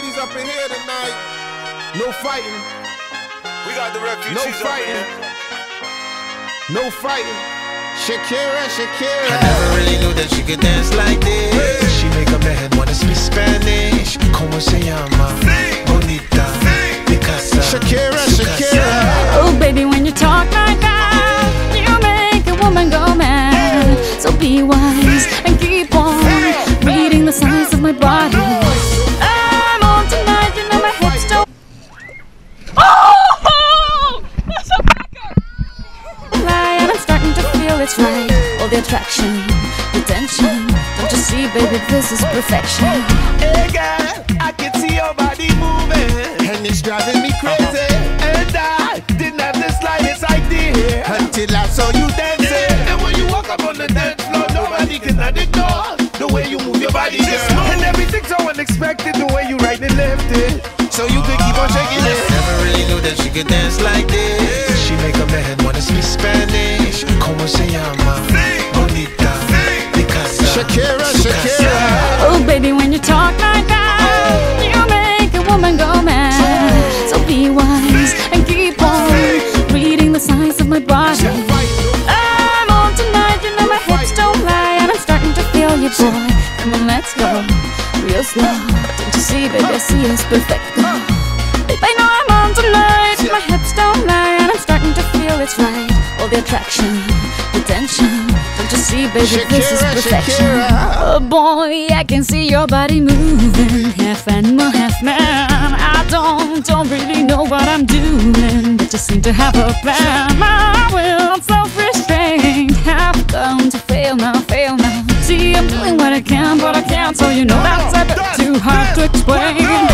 ladies up in here tonight. No fighting. We got the refugees. No fighting. No fighting. Shakira, Shakira. I never really knew that she could dance like this. She make a man wanna speak Spanish. Como se llama? Bonita. Picasa. Shakira, Shakira. Oh baby, when you talk like that, you make a woman go mad. So be wise and keep on reading the signs of my body. I'm on tonight, you know my hips don't. Oh, that's a backup. And I'm starting to feel it's right. All the attraction, the tension. Don't you see, baby, this is perfection. Hey girl, I can see your body moving, And it's driving me crazy. and I didn't have the slightest idea Until I saw you dancing. And when you walk up on the dance floor, nobody can ignore the way you move your body, girl. And everything's so unexpected, the way you right and left it. So you could keep on shaking it. Never really knew that she could dance like this. She make a man wanna speak Spanish. Como se llama? Bonita. Picasa. Shakira, Shakira. Oh baby, when you talk like that, you make a woman go mad. So be wise and keep on reading the signs of my body. I'm on tonight, you know my hips don't lie, and I'm starting to feel you, boy. Come on, let's go real slow. Don't you see, baby, I see it's perfect. Babe, I know I'm on tonight. My hips don't lie, and I'm starting to feel it's right. All the attraction, the tension. Don't you see, baby, this is Shakira, perfection. Shakira. Oh boy, I can see your body moving, half animal, half man. I don't really know what I'm doing, but just seem to have a plan. My will, self-restraint, have come to fail now, fail now. See, I'm doing what I can, but I can't, so you know that's a bit too hard to explain.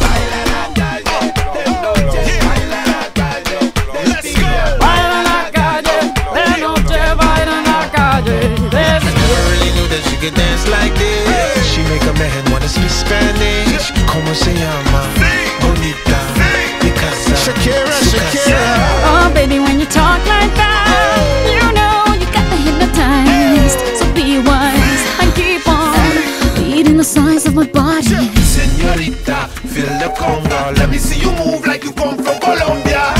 Could dance like this. She make a man wanna speak Spanish. Como se llama? Bonita. Picasa. Shakira, Shakira. Oh baby, when you talk like that, you know you got me hypnotized. So be wise and keep on reading the signs of my body. Señorita, feel the conga. Let me see you move like you come from Colombia.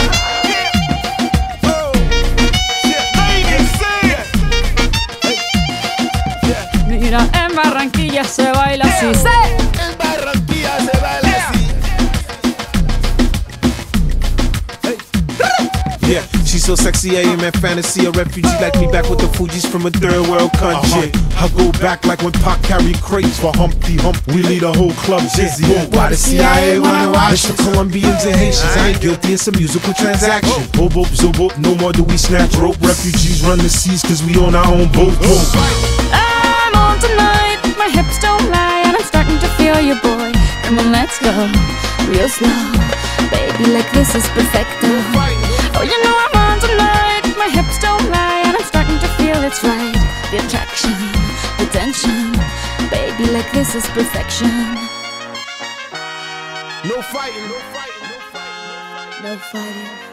Mira, en Barranquilla se baila así. En Barranquilla se baila así. Yeah, she's so sexy, I am in fantasy. A refugee like me back with the Fugees from a third world country. I go back like when Pac carried crates for Humpty Hump. We lead a whole club dizzy. Why the CIA wanna watch us? Colombians and Haitians, I ain't guilty, it's a musical transaction. Bobo, zobo, no more do we snatch rope. Refugees run the seas cause we on our own boat. I'm on tonight, my hips don't lie, and I'm starting to feel you, boy. Come on, let's go real slow. Baby, like this is perfecto. Oh, you know I'm on tonight, my hips don't lie, and I'm starting to feel it's right. The attraction, the tension. Baby, like this is perfection. No fighting, no fighting, no fighting, no fighting. No fighting.